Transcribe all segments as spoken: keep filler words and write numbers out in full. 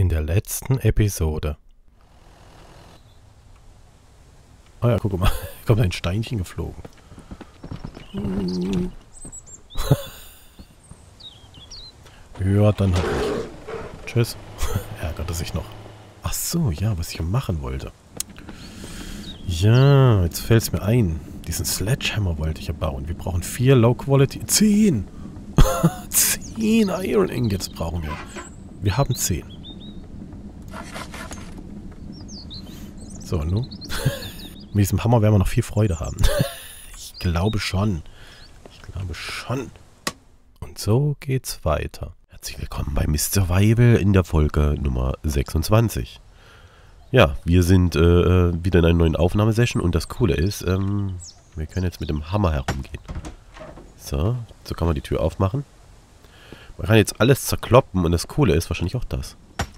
In der letzten Episode. Ah ja, guck mal. Kommt ein Steinchen geflogen. Ja, dann halt nicht. Tschüss. Ärgerte sich noch. Ach so, ja, was ich hier machen wollte. Ja, jetzt fällt es mir ein. Diesen Sledgehammer wollte ich ja bauen. Wir brauchen vier Low Quality... Zehn! Zehn Iron Ingots brauchen wir. Wir haben zehn. So, nun. Mit diesem Hammer werden wir noch viel Freude haben. Ich glaube schon. Ich glaube schon. Und so geht's weiter. Herzlich willkommen bei Mister Survival in der Folge Nummer sechsundzwanzig. Ja, wir sind äh, wieder in einer neuen Aufnahmesession und das Coole ist, ähm, wir können jetzt mit dem Hammer herumgehen. So, so kann man die Tür aufmachen. Man kann jetzt alles zerkloppen und das Coole ist wahrscheinlich auch das.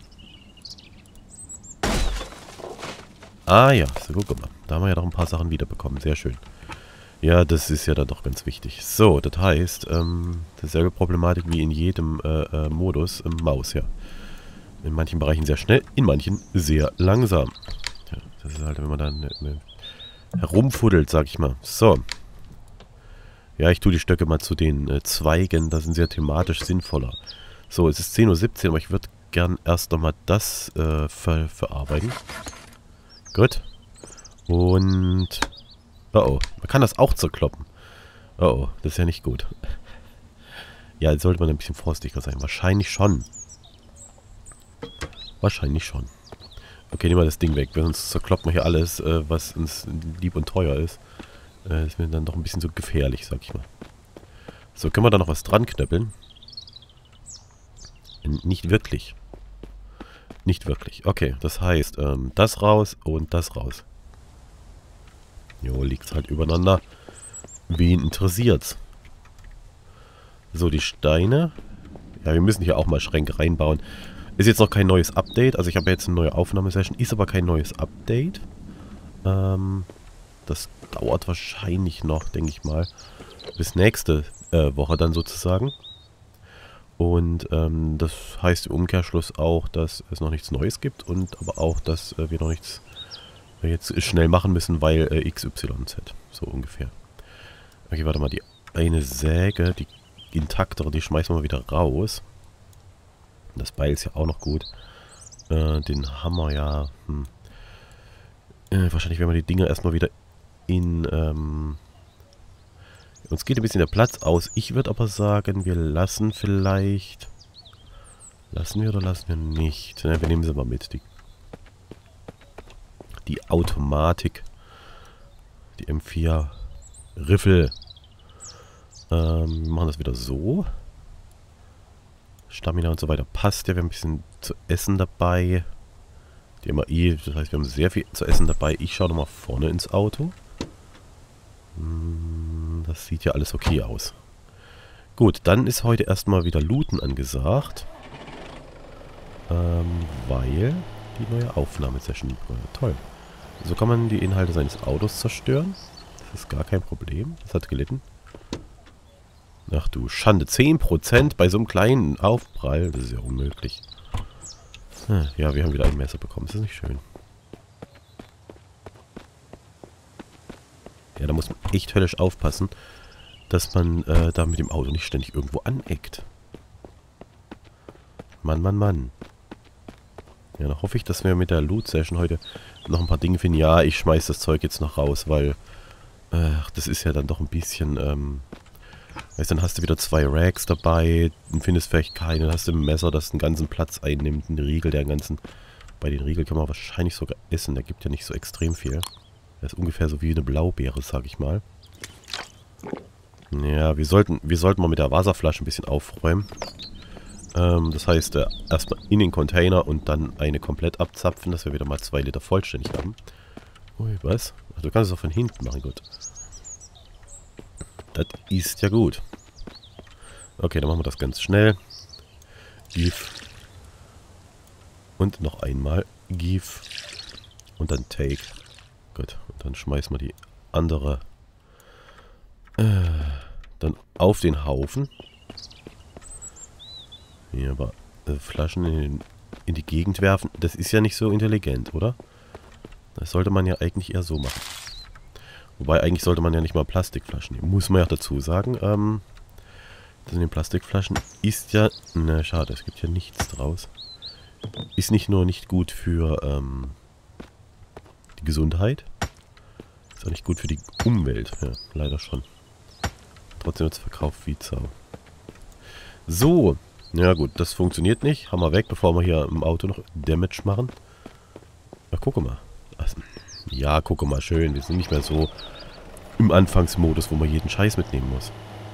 Ah ja, so guck mal. Da haben wir ja noch ein paar Sachen wiederbekommen. Sehr schön. Ja, das ist ja dann doch ganz wichtig. So, das heißt, ähm, dasselbe Problematik wie in jedem äh, äh, Modus. Ähm, Maus, ja. In manchen Bereichen sehr schnell, in manchen sehr langsam. Ja, das ist halt, wenn man dann ne, ne, herumfuddelt, sag ich mal. So. Ja, ich tue die Stöcke mal zu den äh, Zweigen. Das sind sehr thematisch sinnvoller. So, es ist zehn Uhr siebzehn, aber ich würde gern erst nochmal das äh, ver verarbeiten. Gut. Und... Oh oh, man kann das auch zerkloppen. Oh oh, das ist ja nicht gut. Ja, jetzt sollte man ein bisschen vorsichtiger sein. Wahrscheinlich schon. Wahrscheinlich schon. Okay, nehmen wir das Ding weg. Sonst zerkloppen wir hier alles, äh, was uns lieb und teuer ist. Äh, das ist mir dann doch ein bisschen so gefährlich, sag ich mal. So, können wir da noch was dran knöppeln? Nicht wirklich. Nicht wirklich. Okay, das heißt, ähm, das raus und das raus. Jo, liegt halt übereinander. Wen interessiert's? So, die Steine. Ja, wir müssen hier auch mal Schränke reinbauen. Ist jetzt noch kein neues Update. Also ich habe jetzt eine neue Aufnahmesession. Ist aber kein neues Update. Ähm, das dauert wahrscheinlich noch, denke ich mal. Bis nächste äh, Woche dann sozusagen. Und ähm, das heißt im Umkehrschluss auch, dass es noch nichts Neues gibt. Und aber auch, dass äh, wir noch nichts jetzt schnell machen müssen, weil äh, X Y Z. So ungefähr. Okay, warte mal. Die eine Säge, die intaktere, die schmeißen wir wieder raus. Das Beil ist ja auch noch gut. Äh, den Hammer, ja. Hm. Äh, wahrscheinlich werden wir die Dinger erstmal wieder in... Ähm, uns geht ein bisschen der Platz aus. Ich würde aber sagen, wir lassen vielleicht... Lassen wir oder lassen wir nicht? Ne, wir nehmen sie mal mit. Die Die Automatik. Die M vier Riffel. Ähm, wir machen das wieder so. Stamina und so weiter passt ja. Wir haben ein bisschen zu essen dabei. Die M A I, das heißt, wir haben sehr viel zu essen dabei. Ich schaue nochmal vorne ins Auto. Hm, das sieht ja alles okay aus. Gut, dann ist heute erstmal wieder Looten angesagt. Ähm, weil die neue Aufnahmesession. Toll. So kann man die Inhalte seines Autos zerstören. Das ist gar kein Problem. Das hat gelitten. Ach du Schande. zehn Prozent bei so einem kleinen Aufprall. Das ist ja unmöglich. Ja, wir haben wieder ein Messer bekommen. Das ist nicht schön. Ja, da muss man echt höllisch aufpassen, dass man äh, da mit dem Auto nicht ständig irgendwo aneckt. Mann, Mann, Mann. Ja, dann hoffe ich, dass wir mit der Loot-Session heute noch ein paar Dinge finden. Ja, ich schmeiß das Zeug jetzt noch raus, weil äh, das ist ja dann doch ein bisschen, ähm, weißt, dann hast du wieder zwei Rags dabei, dann findest vielleicht keine, dann hast du ein Messer, das den ganzen Platz einnimmt, einen Riegel, der ganzen, bei den Riegel kann man wahrscheinlich sogar essen, der gibt ja nicht so extrem viel. Der ist ungefähr so wie eine Blaubeere, sag ich mal. Ja, wir sollten, wir sollten mal mit der Wasserflasche ein bisschen aufräumen. Ähm, das heißt, äh, erstmal in den Container und dann eine komplett abzapfen, dass wir wieder mal zwei Liter vollständig haben. Ui, was? Ach, du kannst es auch von hinten machen, gut. Das ist ja gut. Okay, dann machen wir das ganz schnell. Give. Und noch einmal Give. Und dann Take. Gut, und dann schmeißen wir die andere äh, dann auf den Haufen. Hier aber äh, Flaschen in den in die Gegend werfen. Das ist ja nicht so intelligent, oder? Das sollte man ja eigentlich eher so machen. Wobei, eigentlich sollte man ja nicht mal Plastikflaschen nehmen. Muss man ja dazu sagen. Ähm, das in den Plastikflaschen ist ja... Na, schade, es gibt ja nichts draus. Ist nicht nur nicht gut für ähm, die Gesundheit. Ist auch nicht gut für die Umwelt. Ja, leider schon. Trotzdem wird es verkauft wie Sau. So. Ja gut, das funktioniert nicht. Haben wir weg, bevor wir hier im Auto noch Damage machen. Ja, gucke mal. Also, ja, gucke mal, schön. Wir sind nicht mehr so im Anfangsmodus, wo man jeden Scheiß mitnehmen muss.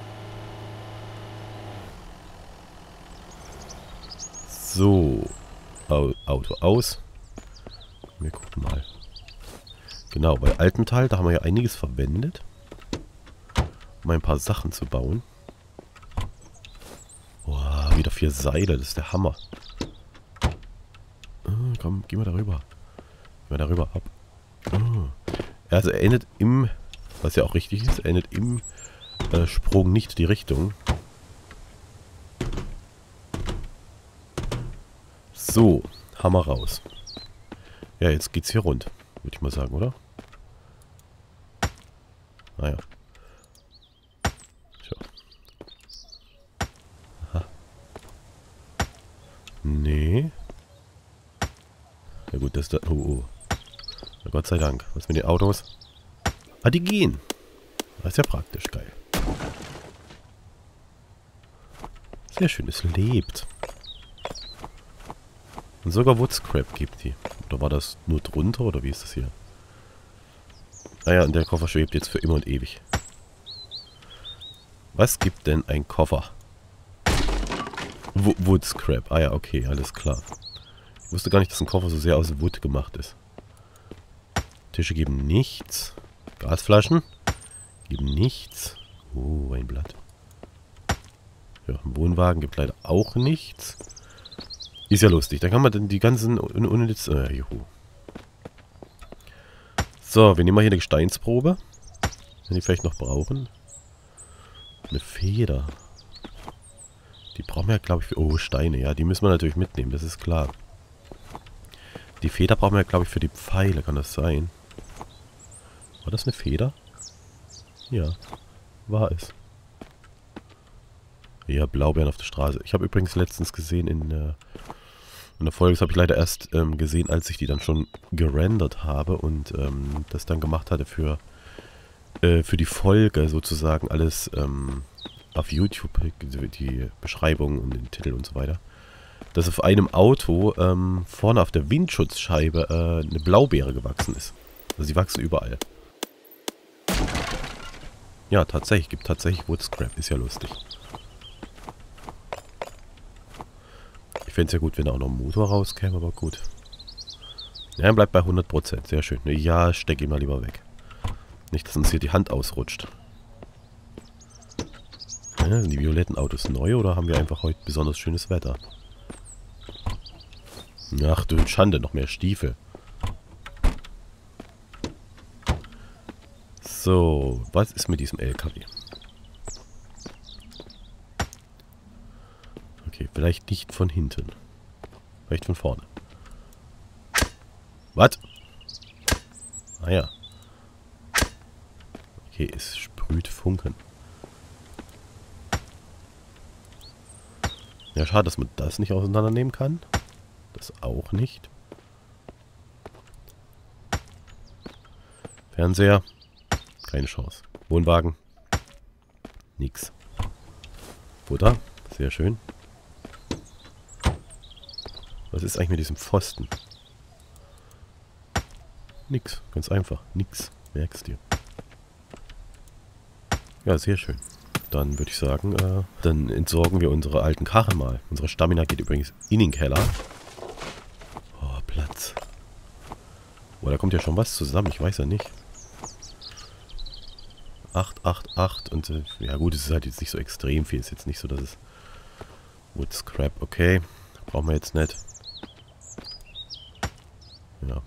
So. Auto aus. Wir gucken mal. Genau, bei Alpental, da haben wir ja einiges verwendet, um ein paar Sachen zu bauen. Boah, wieder vier Seile, das ist der Hammer. Oh, komm, geh mal darüber. Geh mal darüber ab. Oh. Also er endet im, was ja auch richtig ist, er endet im äh, Sprung nicht die Richtung. So, Hammer raus. Ja, jetzt geht's hier rund, würde ich mal sagen, oder? Naja. Tja. Aha. Nee. Ja gut, das ist da... Oh, oh. Na Gott sei Dank. Was mit den Autos? Ah, die gehen. Das ist ja praktisch, geil. Sehr schön, es lebt. Und sogar Woodscrap gibt die. Oder war das nur drunter, oder wie ist das hier? Naja, und der Koffer schwebt jetzt für immer und ewig. Was gibt denn ein Koffer? W Woodscrap. Ah ja, okay, alles klar. Ich wusste gar nicht, dass ein Koffer so sehr aus Wood gemacht ist. Tische geben nichts. Gasflaschen geben nichts. Oh, ein Blatt. Ja, ein Wohnwagen gibt leider auch nichts. Ist ja lustig. Da kann man dann die ganzen... Unnütz... Äh, juhu. So, wir nehmen mal hier eine Gesteinsprobe. Wenn die vielleicht noch brauchen. Eine Feder. Die brauchen wir ja, glaube ich, für... Oh, Steine. Ja, die müssen wir natürlich mitnehmen. Das ist klar. Die Feder brauchen wir ja, glaube ich, für die Pfeile. Kann das sein? War das eine Feder? Ja. War es. Ja, Blaubeeren auf der Straße. Ich habe übrigens letztens gesehen in... Äh, In der Folge, das habe ich leider erst ähm, gesehen, als ich die dann schon gerendert habe und ähm, das dann gemacht hatte für, äh, für die Folge sozusagen alles ähm, auf YouTube, die Beschreibung und den Titel und so weiter, dass auf einem Auto ähm, vorne auf der Windschutzscheibe äh, eine Blaubeere gewachsen ist. Also sie wachsen überall. Ja, tatsächlich, gibt tatsächlich Woodscrap, ist ja lustig. Ich fände es ja gut, wenn da auch noch ein Motor rauskäme, aber gut. Ja, bleibt bei hundert Prozent. Sehr schön. Ja, steck ihn mal lieber weg. Nicht, dass uns hier die Hand ausrutscht. Ja, sind die violetten Autos neu oder haben wir einfach heute besonders schönes Wetter? Ach du Schande, noch mehr Stiefel. So, was ist mit diesem L K W? Okay, vielleicht nicht von hinten. Vielleicht von vorne. Was? Ah ja. Okay, es sprüht Funken. Ja, schade, dass man das nicht auseinandernehmen kann. Das auch nicht. Fernseher. Keine Chance. Wohnwagen. Nix. Futter. Sehr schön. Was ist eigentlich mit diesem Pfosten? Nix. Ganz einfach. Nix. Merkst dir. Ja, sehr schön. Dann würde ich sagen, äh, dann entsorgen wir unsere alten Karren mal. Unsere Stamina geht übrigens in den Keller. Oh, Platz. Oh, da kommt ja schon was zusammen. Ich weiß ja nicht. acht, acht, acht und äh, ja gut, es ist halt jetzt nicht so extrem viel. Es ist jetzt nicht so, dass es Wood Scrap, okay. Brauchen wir jetzt nicht. Ja.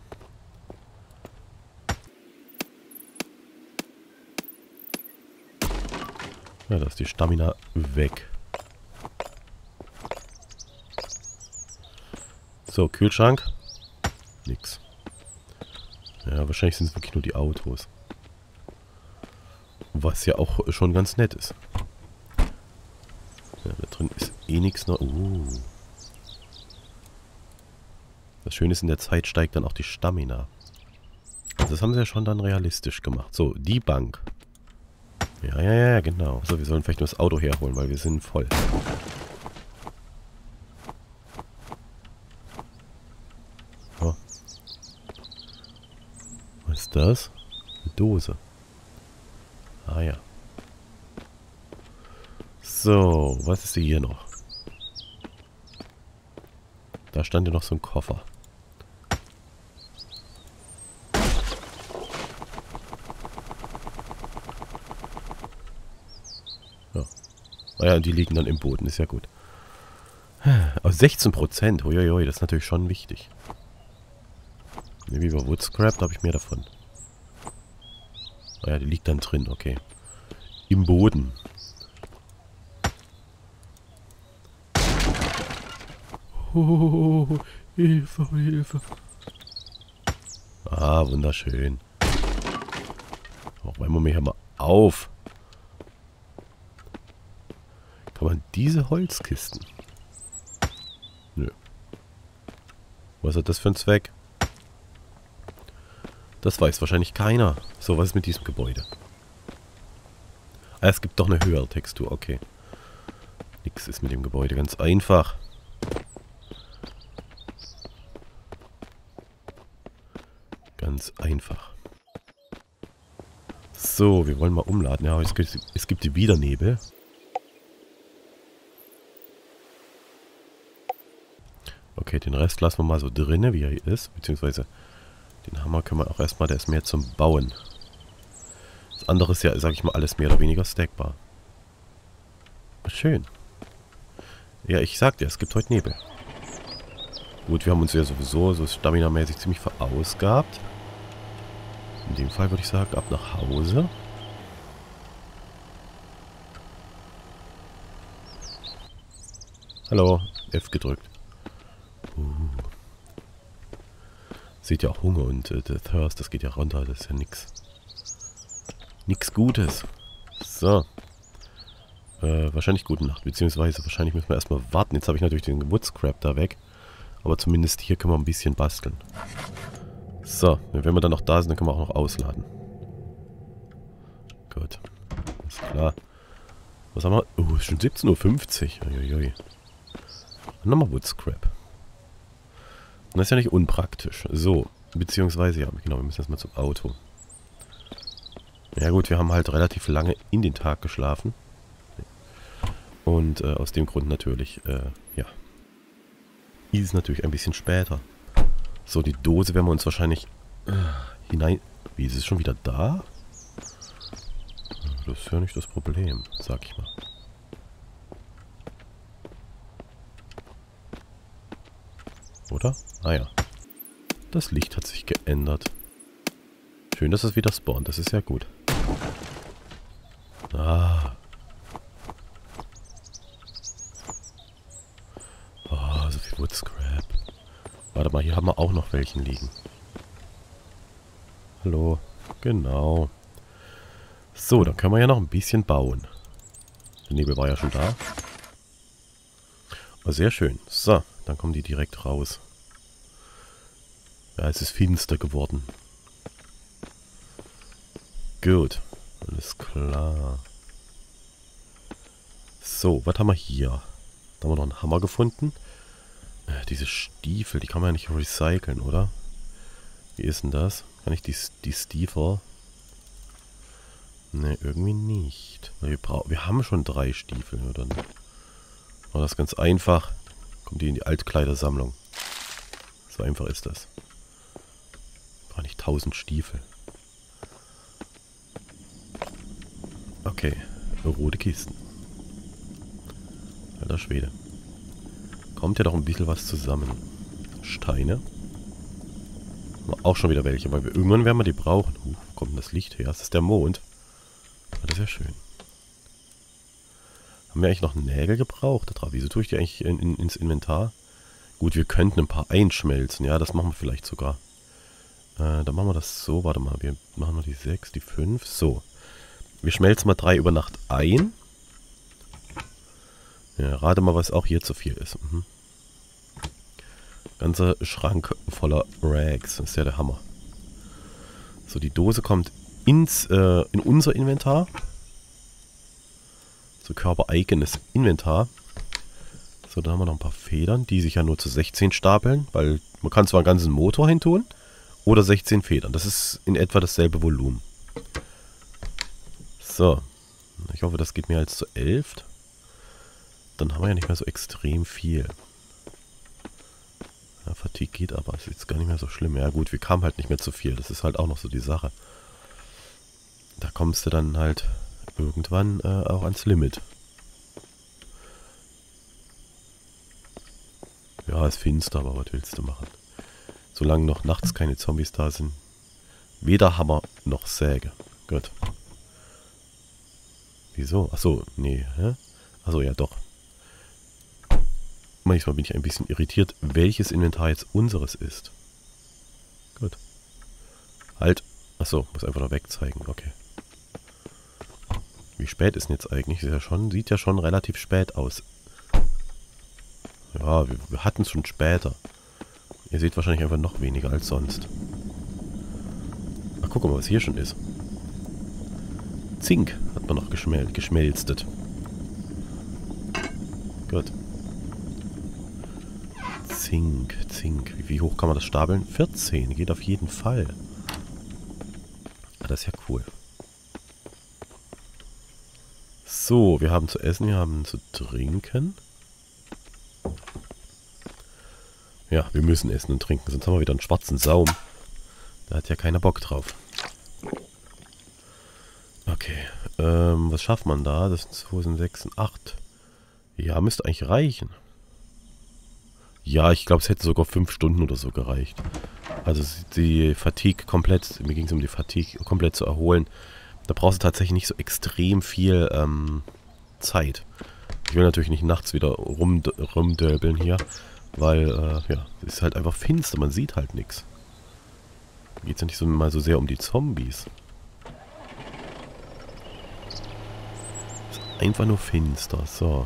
Ja, da ist die Stamina weg. So, Kühlschrank. Nix. Ja, wahrscheinlich sind es wirklich nur die Autos. Was ja auch schon ganz nett ist. Ja, da drin ist eh nichts noch. Uh. Das Schöne ist, in der Zeit steigt dann auch die Stamina. Also das haben sie ja schon dann realistisch gemacht. So, die Bank. Ja, ja, ja, genau. So, wir sollen vielleicht nur das Auto herholen, weil wir sind voll. Oh. Was ist das? Eine Dose. Ah ja. So, was ist hier noch? Da stand ja noch so ein Koffer. Ja. Ah ja, und die liegen dann im Boden, ist ja gut. Aber sechzehn Prozent, uiuiui, das ist natürlich schon wichtig. Ne, wie bei Woodscrap, da habe ich mehr davon. Ah ja, die liegt dann drin, okay. Im Boden. Oh, Hilfe, Hilfe. Ah, wunderschön. Auch räumen wir hier mal auf. Kann man diese Holzkisten? Nö. Was hat das für einen Zweck? Das weiß wahrscheinlich keiner. So, was ist mit diesem Gebäude? Ah, es gibt doch eine höhere Textur, okay. Nix ist mit dem Gebäude, ganz einfach. Ganz einfach. So, wir wollen mal umladen. Ja, es gibt, es gibt wieder Nebel. Okay, den Rest lassen wir mal so drinne, wie er ist. Beziehungsweise den Hammer können wir auch erstmal, der ist mehr zum Bauen. Das andere ist ja, sag ich mal, alles mehr oder weniger stackbar. Schön. Ja, ich sagte, es gibt heute Nebel. Gut, wir haben uns ja sowieso so Stamina-mäßig ziemlich verausgabt. In dem Fall würde ich sagen, ab nach Hause. Hallo, F gedrückt. Uh. Seht ja auch Hunger und äh, der Thirst, das geht ja runter, das ist ja nix. Nix Gutes. So. Äh, wahrscheinlich gute Nacht, beziehungsweise wahrscheinlich müssen wir erstmal warten. Jetzt habe ich natürlich den Woodscrap da weg. Aber zumindest hier können wir ein bisschen basteln. So, wenn wir dann noch da sind, dann können wir auch noch ausladen. Gut. Ist klar. Was haben wir? Oh, ist schon siebzehn Uhr fünfzig. Uiuiui. Nochmal Woodscrap. Das ist ja nicht unpraktisch. So, beziehungsweise, ja, genau, wir müssen erstmal zum Auto. Ja gut, wir haben halt relativ lange in den Tag geschlafen. Und äh, aus dem Grund natürlich, äh, ja, ist es natürlich ein bisschen später. So, die Dose werden wir uns wahrscheinlich äh, hinein... Wie, ist es schon wieder da? Das ist ja nicht das Problem, sag ich mal. Oder? Ah ja. Das Licht hat sich geändert. Schön, dass es wieder spawnt. Das ist ja gut. Ah. Oh, so viel Woodscrap. Warte mal, hier haben wir auch noch welchen liegen. Hallo. Genau. So, dann können wir ja noch ein bisschen bauen. Der Nebel war ja schon da. Oh, sehr schön. So, dann kommen die direkt raus. Ja, es ist finster geworden. Gut. Alles klar. So, was haben wir hier? Da haben wir noch einen Hammer gefunden. Äh, diese Stiefel, die kann man ja nicht recyceln, oder? Wie ist denn das? Kann ich die, die Stiefel? Ne, irgendwie nicht. Wir, wir haben schon drei Stiefel, oder? Dann war das ganz einfach. Kommt die in die Altkleidersammlung. So einfach ist das. Gar nicht tausend Stiefel. Okay, rote Kisten. Alter Schwede. Kommt ja doch ein bisschen was zusammen. Steine. Auch schon wieder welche, weil wir irgendwann werden wir die brauchen. Uh, wo kommt denn das Licht her? Das ist der Mond. Das ist ja schön. Haben wir eigentlich noch Nägel gebraucht? Wieso tue ich die eigentlich in, in, ins Inventar? Gut, wir könnten ein paar einschmelzen. Ja, das machen wir vielleicht sogar. Äh, dann machen wir das so. Warte mal, wir machen nur die sechs, die fünf. So. Wir schmelzen mal drei über Nacht ein. Ja, rate mal, was auch hier zu viel ist. Mhm. Ganzer Schrank voller Rags. Das ist ja der Hammer. So, die Dose kommt ins, äh, in unser Inventar. So, körpereigenes Inventar. So, dann haben wir noch ein paar Federn, die sich ja nur zu sechzehn stapeln, weil man kann zwar einen ganzen Motor hin tun, oder sechzehn Federn. Das ist in etwa dasselbe Volumen. So. Ich hoffe, das geht mehr als zu elf. Dann haben wir ja nicht mehr so extrem viel. Ja, Fatigue geht aber. Ist jetzt gar nicht mehr so schlimm. Ja gut, wir kamen halt nicht mehr zu viel. Das ist halt auch noch so die Sache. Da kommst du dann halt irgendwann äh, auch ans Limit. Ja, ist finster, aber was willst du machen? Solange noch nachts keine Zombies da sind. Weder Hammer noch Säge. Gut. Wieso? Achso, nee. Hä? Achso, ja doch. Manchmal bin ich ein bisschen irritiert, welches Inventar jetzt unseres ist. Gut. Halt. Achso, muss einfach noch wegzeigen. Okay. Wie spät ist denn jetzt eigentlich? Ist ja schon, sieht ja schon relativ spät aus. Ja, wir, wir hatten es schon später. Ihr seht wahrscheinlich einfach noch weniger als sonst. Ach, guck mal, was hier schon ist. Zink hat man noch geschmel geschmelztet. Gut. Zink, Zink. Wie, wie hoch kann man das stapeln? vierzehn, geht auf jeden Fall. Ah, das ist ja cool. So, wir haben zu essen, wir haben zu trinken. Ja, wir müssen essen und trinken, sonst haben wir wieder einen schwarzen Saum. Da hat ja keiner Bock drauf. Okay, ähm, was schafft man da? Das sind zwei, sind sechs, acht. Ja, müsste eigentlich reichen. Ja, ich glaube, es hätte sogar fünf Stunden oder so gereicht. Also die Fatigue komplett, mir ging es um die Fatigue komplett zu erholen. Da brauchst du tatsächlich nicht so extrem viel ähm, Zeit. Ich will natürlich nicht nachts wieder rum, rumdölbeln hier, weil, äh, ja, es ist halt einfach finster, man sieht halt nichts. Geht es ja nicht so mal so sehr um die Zombies. Es ist einfach nur finster, so.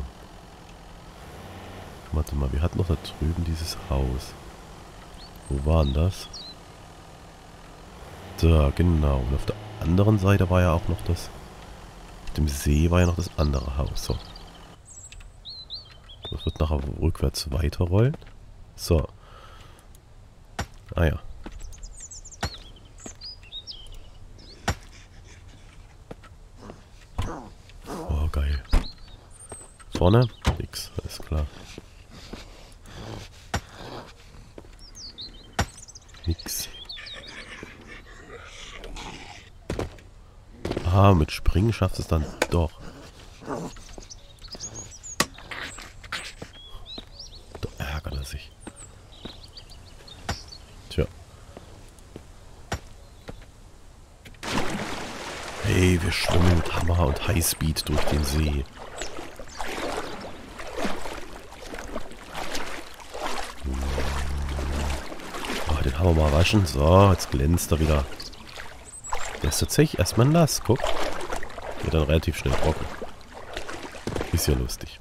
Warte mal, wir hatten doch da drüben dieses Haus. Wo war denn das? Da, genau. Und auf der anderen Seite war ja auch noch das... Auf dem See war ja noch das andere Haus. So. Das wird nachher rückwärts weiterrollen. So. Ah ja. Oh, geil. Vorne? Nix, alles klar. Nix. Ah, mit Springen schafft es dann doch. Da ärgert er sich. Tja. Hey, wir schwimmen mit Hammer und Highspeed durch den See. Oh, den Hammer mal waschen. So, jetzt glänzt er wieder. Der ist tatsächlich erstmal nass, guck. Geht dann relativ schnell trocken. Ist ja lustig.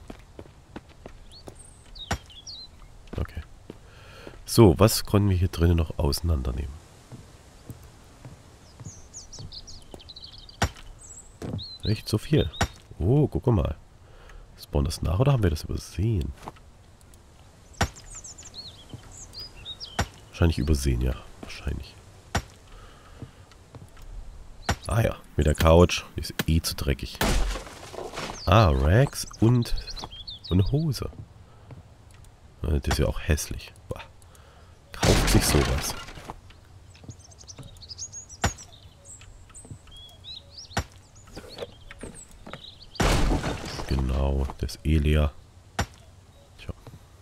Okay. So, was können wir hier drinnen noch auseinandernehmen? Echt so viel? Oh, guck mal. Spawnt das nach oder haben wir das übersehen? Wahrscheinlich übersehen, ja. Wahrscheinlich. Ah ja, mit der Couch. Die ist eh zu dreckig. Ah, Rags und, und eine Hose. Das ist ja auch hässlich. Boah. Kauft sich sowas. Genau, das ist eh leer. Tja.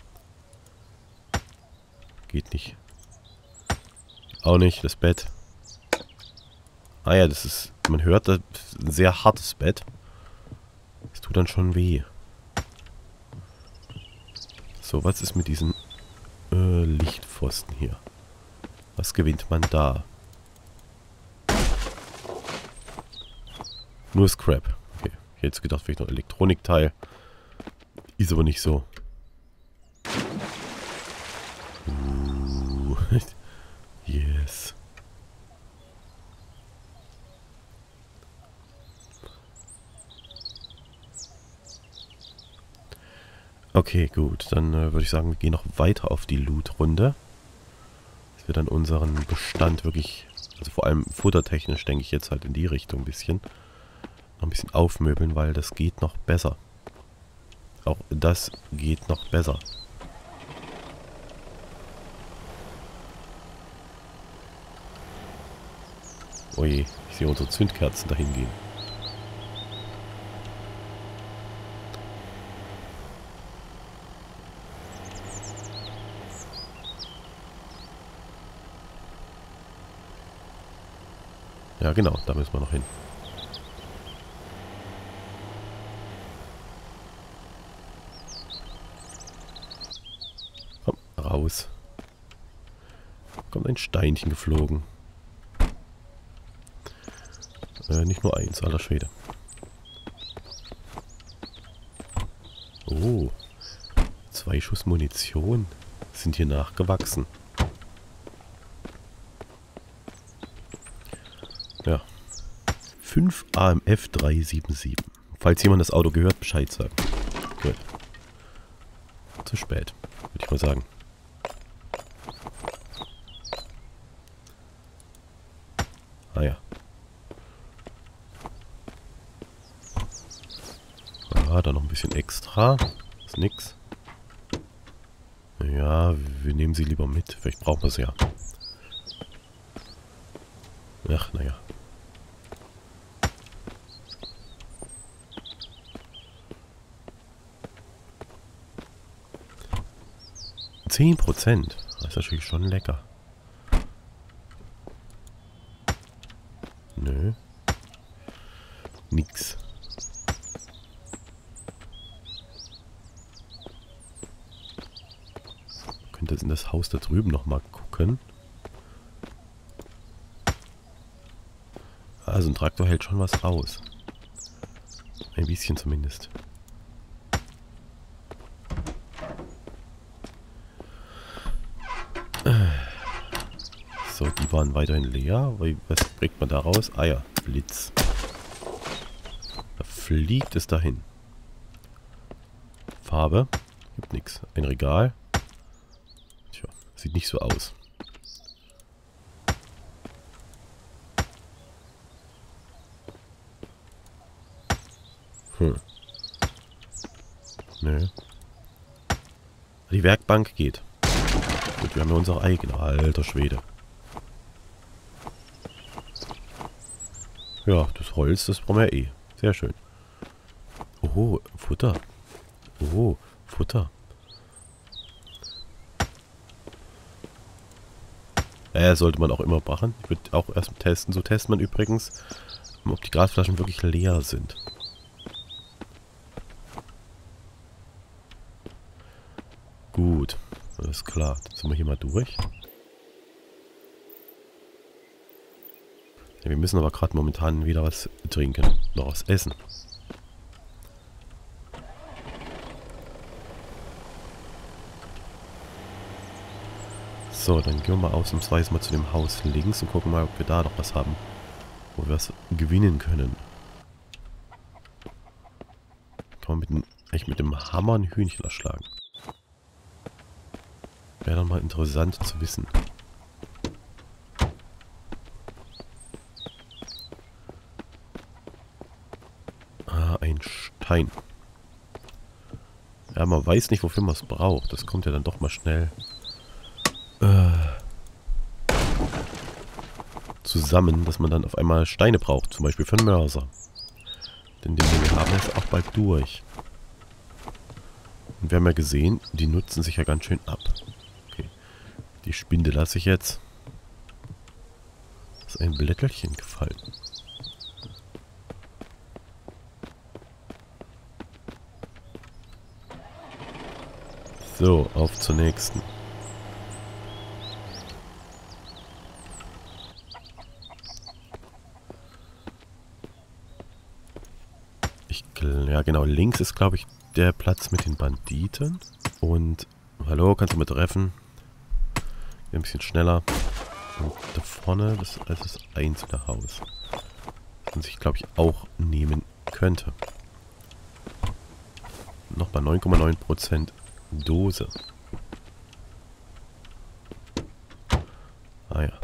Geht nicht. Auch nicht, das Bett. Ah ja, das ist, man hört, das ist ein sehr hartes Bett. Das tut dann schon weh. So, was ist mit diesen äh, Lichtpfosten hier. Was gewinnt man da? Nur Scrap. Okay, ich hätte jetzt gedacht, vielleicht noch Elektronikteil. Ist aber nicht so. Uh, yes. Okay, gut. Dann äh, würde ich sagen, wir gehen noch weiter auf die Loot-Runde. Dass wir dann unseren Bestand wirklich, also vor allem futtertechnisch, denke ich jetzt halt in die Richtung ein bisschen, noch ein bisschen aufmöbeln, weil das geht noch besser. Auch das geht noch besser. Oh je, ich sehe unsere Zündkerzen dahin gehen. Ja genau, da müssen wir noch hin. Komm, raus. Kommt ein Steinchen geflogen. Äh, nicht nur eins, aller Schwede. Oh. Zwei Schuss Munition sind hier nachgewachsen. Ja. fünf A M F drei sieben sieben. Falls jemand das Auto gehört, Bescheid sagen. Gut. Zu spät, würde ich mal sagen. Ah ja. Ah, da noch ein bisschen extra. Ist nix. Ja, wir nehmen sie lieber mit. Vielleicht brauchen wir es ja. Ach, naja. zehn Prozent. Das ist natürlich schon lecker. Nö. Nix. Könnte in das Haus da drüben nochmal gucken. Also ein Traktor hält schon was raus. Ein bisschen zumindest. So, die waren weiterhin leer. Was kriegt man da raus? Ah ja, Blitz. Da fliegt es dahin. Farbe? Gibt nichts. Ein Regal. Tja, sieht nicht so aus. Hm. Nö. Die Werkbank geht. Gut, wir haben ja unsere eigene. Alter Schwede. Ja, das Holz, das brauchen wir eh. Sehr schön. Oh, Futter. Oh, Futter. Äh, sollte man auch immer machen. Ich würde auch erst testen. So testet man übrigens, ob die Gasflaschen wirklich leer sind. Gut. Alles klar. Dann sind wir hier mal durch. Ja, wir müssen aber gerade momentan wieder was trinken. Noch was essen. So, dann gehen wir mal ausnahmsweise mal zu dem Haus links und gucken mal, ob wir da noch was haben, wo wir was gewinnen können. Kann man mit dem, echt mit dem Hammer ein Hühnchen erschlagen. Wäre dann mal interessant zu wissen. Ah, ein Stein. Ja, man weiß nicht, wofür man es braucht. Das kommt ja dann doch mal schnell äh, zusammen, dass man dann auf einmal Steine braucht. Zum Beispiel für einen Mörser. Denn den, den wir haben, ist auch bald durch. Und wir haben ja gesehen, die nutzen sich ja ganz schön ab. Okay. Die Spinde lasse ich jetzt. Ist ein Blätterchen gefallen. So, auf zur nächsten. Ja, genau. Links ist, glaube ich, der Platz mit den Banditen. Und, hallo, kannst du mal treffen? Hier ein bisschen schneller. Und da vorne, das, das ist das einzelne Haus. Das man sich, glaube ich, auch nehmen könnte. Nochmal neun Komma neun Prozent Dose. Ah ja.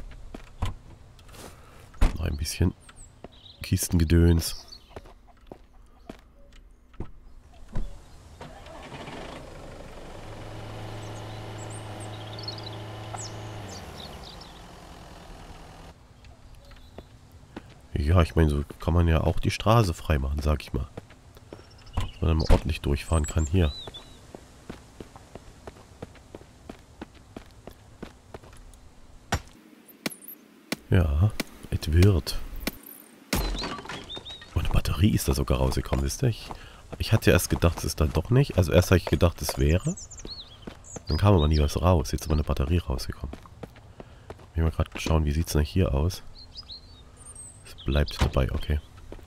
Noch ein bisschen Kistengedöns. Ja, ich meine, so kann man ja auch die Straße freimachen, sag ich mal. Dass man dann mal ordentlich durchfahren kann hier. Ja, es wird. Und eine Batterie ist da sogar rausgekommen, wisst ihr? Ich, ich hatte erst gedacht, es ist dann doch nicht. Also erst habe ich gedacht, es wäre. Dann kam aber nie was raus. Jetzt ist aber eine Batterie rausgekommen. Ich will mal gerade schauen, wie sieht es denn hier aus? Es bleibt dabei, okay.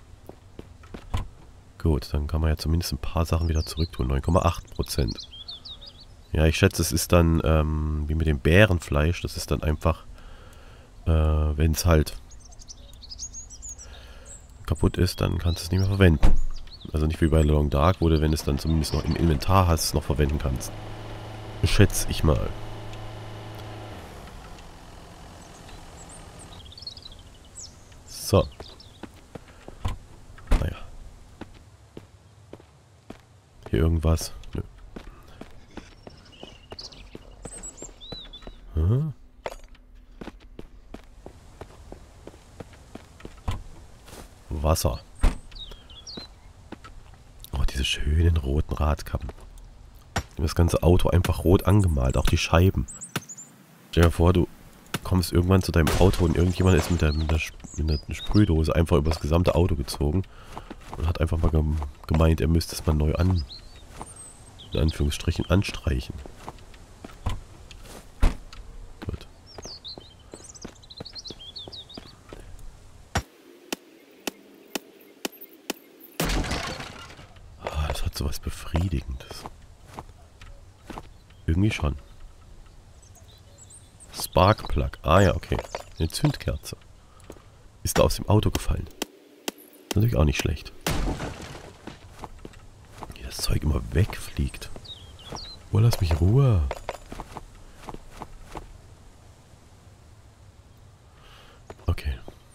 Gut, dann kann man ja zumindest ein paar Sachen wieder zurücktun. neun Komma acht Prozent. Ja, ich schätze, es ist dann, ähm, wie mit dem Bärenfleisch, das ist dann einfach, äh, wenn es halt kaputt ist, dann kannst du es nicht mehr verwenden. Also nicht wie bei Long Dark, wo du, wenn du es dann zumindest noch im Inventar hast, noch verwenden kannst. Schätze ich mal. So. Naja. Hier irgendwas? Nö. Hm? Wasser. Oh, diese schönen roten Radkappen. Das ganze Auto einfach rot angemalt, auch die Scheiben. Stell dir vor, du kommst irgendwann zu deinem Auto und irgendjemand ist mit der, mit der, mit der Sprühdose einfach über das gesamte Auto gezogen und hat einfach mal gemeint, er müsste es mal neu an, in Anführungsstrichen, anstreichen. Gut. Ah, das hat so was Befriedigendes. Irgendwie schon. Sparkplug. Ah ja, okay. Eine Zündkerze. Ist da aus dem Auto gefallen. Natürlich auch nicht schlecht. Wie das Zeug immer wegfliegt. Oh, lass mich in Ruhe. Okay.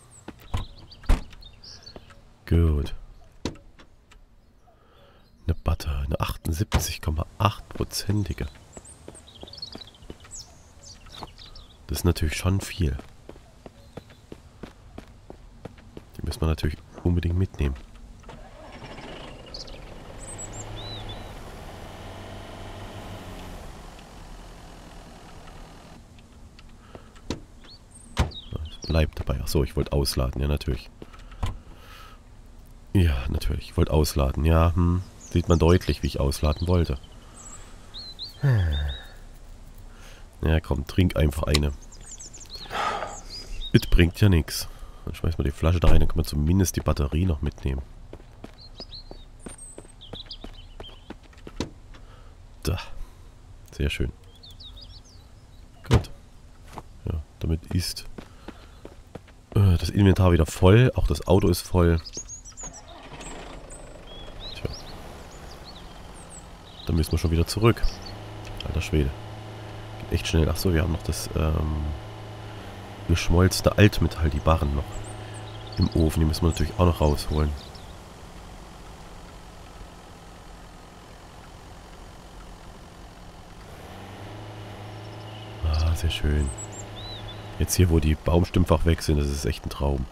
Gut. Eine Butter. Eine achtundsiebzig Komma acht Prozentige. Das ist natürlich schon viel. Die müssen wir natürlich unbedingt mitnehmen. Es bleibt dabei. Achso, ich wollte ausladen. Ja, natürlich. Ja, natürlich. Ich wollte ausladen. Ja, hm. Sieht man deutlich, wie ich ausladen wollte. Ja, komm, trink einfach eine. Das bringt ja nichts. Dann schmeißen wir die Flasche da rein, dann können wir zumindest die Batterie noch mitnehmen. Da. Sehr schön. Gut. Ja, damit ist äh, das Inventar wieder voll. Auch das Auto ist voll. Tja. Dann müssen wir schon wieder zurück. Alter Schwede. Geht echt schnell. Achso, wir haben noch das ähm, geschmolzene Altmetall, die Barren noch im Ofen. Die müssen wir natürlich auch noch rausholen. Ah, sehr schön. Jetzt hier, wo die Baumstümpfe auch weg sind, das ist echt ein Traum.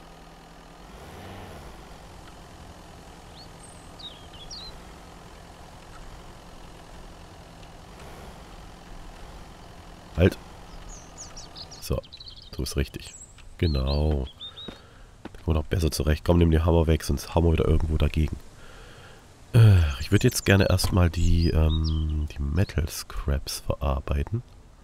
Halt. So, so ist richtig. Genau. Da kommen wir noch besser zurecht. Komm, nimm den Hammer weg, sonst hauen wir wieder irgendwo dagegen. Äh, ich würde jetzt gerne erstmal die, ähm, die Metal Scraps verarbeiten.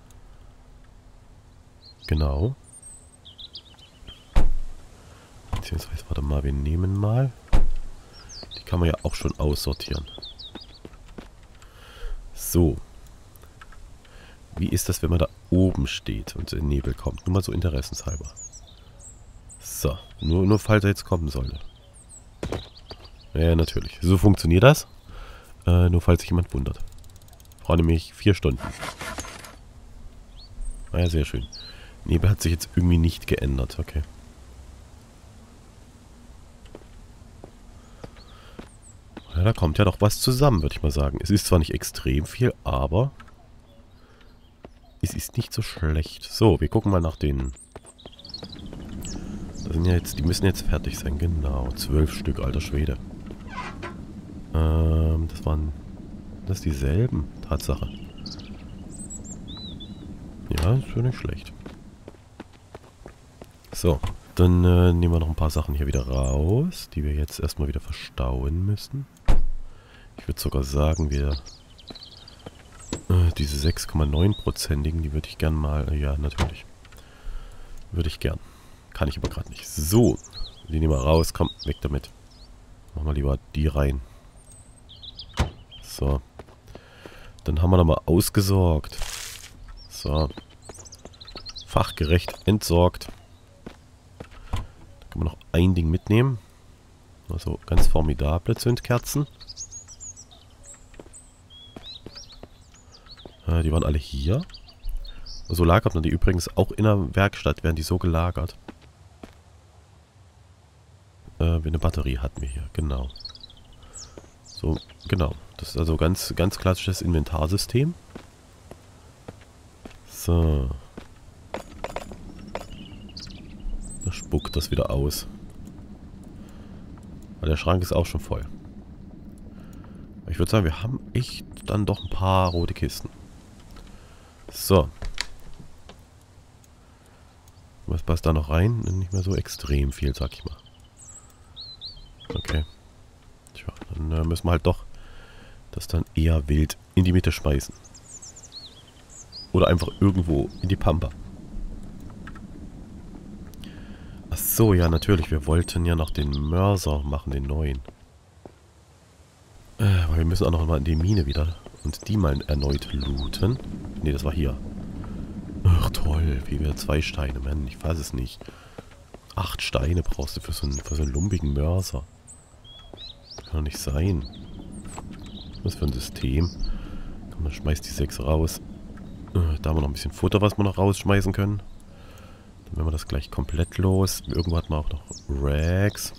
Genau. Beziehungsweise, warte mal, wir nehmen mal die kann man ja auch schon aussortieren. So. Wie ist das, wenn man da oben steht und in den Nebel kommt? Nur mal so interessenshalber. So. Nur, nur falls er jetzt kommen sollte. Ja, natürlich. So funktioniert das. Äh, nur falls sich jemand wundert. Brauche nämlich vier Stunden. Ah ja, sehr schön. Nebel hat sich jetzt irgendwie nicht geändert. Okay. Ja, da kommt ja doch was zusammen, würde ich mal sagen. Es ist zwar nicht extrem viel, aber es ist nicht so schlecht. So, wir gucken mal nach den... Das sind ja jetzt, die müssen jetzt fertig sein. Genau, zwölf Stück, alter Schwede. Ähm, das waren... Das ist dieselben. Tatsache. Ja, ist schon nicht schlecht. So, dann äh, nehmen wir noch ein paar Sachen hier wieder raus, die wir jetzt erstmal wieder verstauen müssen. Ich würde sogar sagen, wir... Äh, diese sechs Komma neun Prozentigen, die würde ich gern mal... Äh, ja, natürlich. Würde ich gern. Kann ich aber gerade nicht. So, die nehmen wir raus. Komm, weg damit. Machen wir lieber die rein. So. Dann haben wir nochmal ausgesorgt. So. Fachgerecht entsorgt. Da können wir noch ein Ding mitnehmen. Also ganz formidable Zündkerzen. Äh, die waren alle hier. So lagert man die übrigens auch in der Werkstatt, werden die so gelagert. Äh, wie eine Batterie hatten wir hier, genau. So, genau. Das ist also ganz, ganz klassisches Inventarsystem. So. Da spuckt das wieder aus. Aber der Schrank ist auch schon voll. Ich würde sagen, wir haben echt dann doch ein paar rote Kisten. So. Was passt da noch rein? Nicht mehr so extrem viel, sag ich mal. Okay. Tja, dann äh, müssen wir halt doch das dann eher wild in die Mitte schmeißen. Oder einfach irgendwo in die Pampa. Ach so, ja, natürlich. Wir wollten ja noch den Mörser machen, den neuen. Äh, weil wir müssen auch noch mal in die Mine wieder und die mal erneut looten. Ne, das war hier. Ach toll, wie wir zwei Steine, Mann, ich weiß es nicht. Acht Steine brauchst du für so einen, für so einen lumpigen Mörser. Kann doch nicht sein. Was für ein System. Komm, dann schmeißt die sechs raus. Äh, da haben wir noch ein bisschen Futter, was wir noch rausschmeißen können. Dann werden wir das gleich komplett los. Irgendwo hat man auch noch Rags.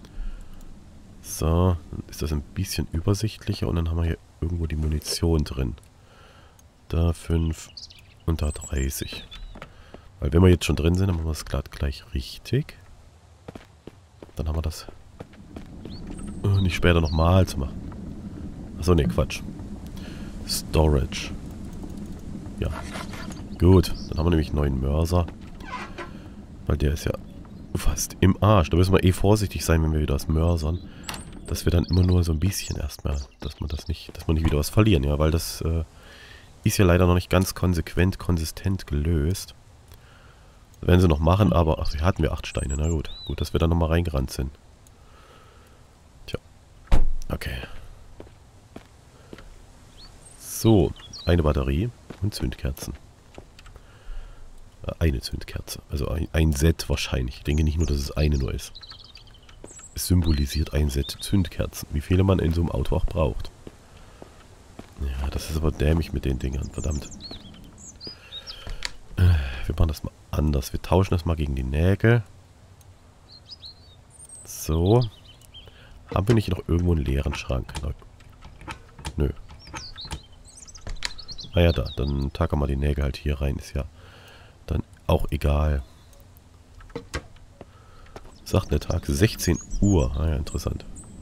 So, dann ist das ein bisschen übersichtlicher und dann haben wir hier irgendwo die Munition drin. Da fünf und da dreißig. Weil wenn wir jetzt schon drin sind, dann machen wir das glatt gleich richtig. Dann haben wir das äh, nicht später nochmal zu machen. Achso, ne, Quatsch. Storage. Ja. Gut, dann haben wir nämlich einen neuen Mörser. Weil der ist ja fast im Arsch. Da müssen wir eh vorsichtig sein, wenn wir wieder was mörsern. Dass wir dann immer nur so ein bisschen erstmal, dass man das nicht, dass wir nicht wieder was verlieren, ja, weil das äh, ist ja leider noch nicht ganz konsequent, konsistent gelöst. Das werden sie noch machen, aber, ach, hier hatten wir acht Steine, na gut. Gut, dass wir da nochmal reingerannt sind. Tja. Okay. So, eine Batterie und Zündkerzen. Äh, eine Zündkerze, also ein, ein Set wahrscheinlich. Ich denke nicht nur, dass es eine nur ist. Es symbolisiert ein Set Zündkerzen, wie viele man in so einem Auto auch braucht. Ja, das ist aber dämlich mit den Dingern, verdammt. Wir machen das mal anders. Wir tauschen das mal gegen die Nägel. So. Haben wir nicht noch irgendwo einen leeren Schrank? Nö. Ah ja, da. Dann tackern wir die Nägel halt hier rein. Ist ja dann auch egal. Sagt der Tag sechzehn Uhr. Ah ja, interessant.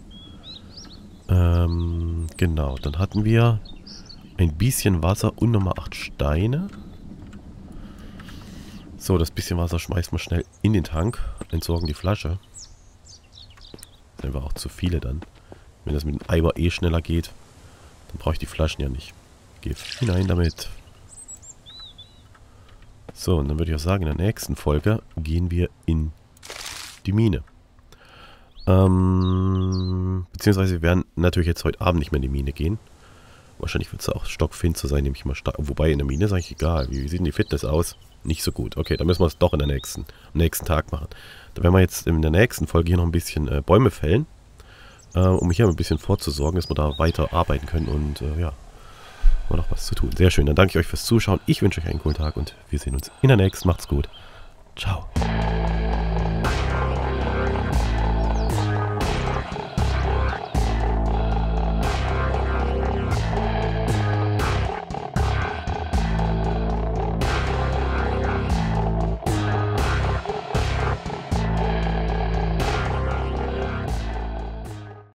Ähm, genau. Dann hatten wir ein bisschen Wasser und nochmal acht Steine. So, das bisschen Wasser schmeißen wir schnell in den Tank. Entsorgen die Flasche. Das sind einfach auch zu viele dann. Wenn das mit dem Eimer eh schneller geht, dann brauche ich die Flaschen ja nicht. Geh hinein damit. So, und dann würde ich auch sagen, in der nächsten Folge gehen wir in die Mine. Ähm, beziehungsweise wir werden natürlich jetzt heute Abend nicht mehr in die Mine gehen. Wahrscheinlich wird es auch stockfinster sein, nehme ich mal stark. Wobei in der Mine ist eigentlich egal. Wie, wie sieht denn die Fitness aus? Nicht so gut. Okay, dann müssen wir es doch in der nächsten, am nächsten Tag machen. Da werden wir jetzt in der nächsten Folge hier noch ein bisschen äh, Bäume fällen. Äh, um hier ein bisschen vorzusorgen, dass wir da weiter arbeiten können. Und äh, ja, haben wir noch was zu tun. Sehr schön. Dann danke ich euch fürs Zuschauen. Ich wünsche euch einen coolen Tag und wir sehen uns in der nächsten. Macht's gut. Ciao.